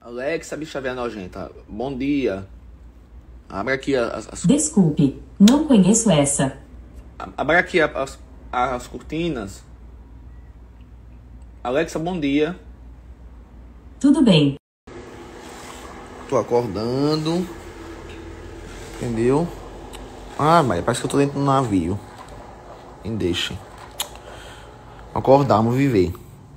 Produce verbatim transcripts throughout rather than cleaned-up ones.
Alexa, bicha velha nojenta. Bom dia. Abre aqui as... as... Desculpe, não conheço essa. Abre aqui as, as cortinas. Alexa, bom dia. Tudo bem. Tô acordando. Entendeu? Ah, mas parece que eu tô dentro do navio. Me deixe. Acordar, vamos viver.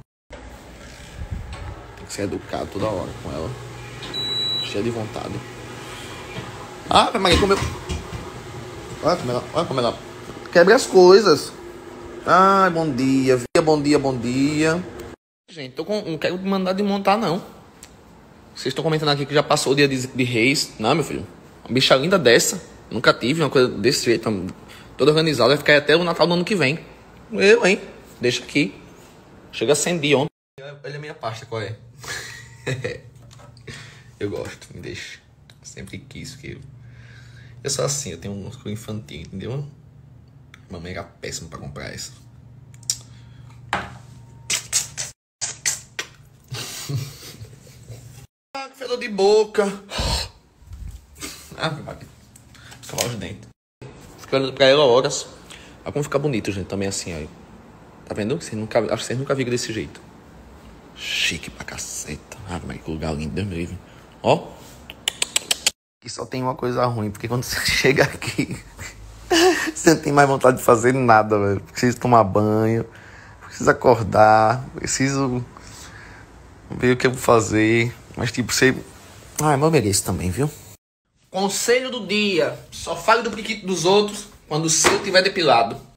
Tem que ser educado toda hora com ela. Cheia de vontade. Ah, mas como eu... Olha como ela, olha como ela quebra as coisas. Ai, bom dia, bom dia, bom dia. Gente, tô com... não quero mandar desmontar, não. Vocês estão comentando aqui que já passou o dia de, de reis. Não, meu filho. Uma bicha linda dessa. Nunca tive uma coisa desse jeito. Toda organizada. Vai ficar até o Natal do ano que vem. Eu, hein? Deixa aqui. Chega a acendi ontem. Olha a minha pasta, qual é? Eu gosto, me deixa. Sempre quis que eu... Eu sou assim, eu tenho um músculo infantil, entendeu? Mamãe era péssima pra comprar essa. Ah, que fedor de boca. Ah, vai escovar os dentes. Fico olhando pra ela horas. Olha como fica bonito, gente, também assim, aí. Tá vendo? Vocês nunca, acho que vocês nunca viram desse jeito. Chique pra caceta. Ah, mas que lugar lindo, Deus me livre. Ó. Aqui só tem uma coisa ruim, porque quando você chega aqui, você não tem mais vontade de fazer nada, velho. Preciso tomar banho, preciso acordar, preciso ver o que eu vou fazer. Mas tipo, você... Ah, mas eu mereço também, viu? Conselho do dia. Só fale do priquito dos outros quando o seu tiver depilado.